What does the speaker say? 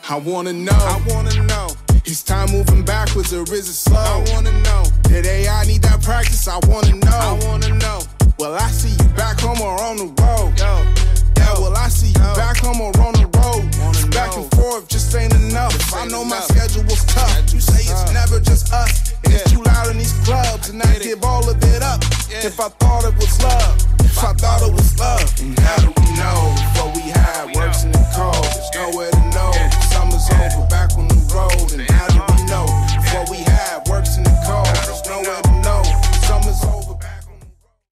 I wanna know. Is time moving backwards or is it slow? I wanna know. Did AI need that practice? I wanna know. Will I see you back home or on the road? Yeah, will I see you back home or on the road? Back and forth just ain't enough. I know my schedule's tough. You say it's never just us. It's too loud in these clubs, and I give all of it up. If I thought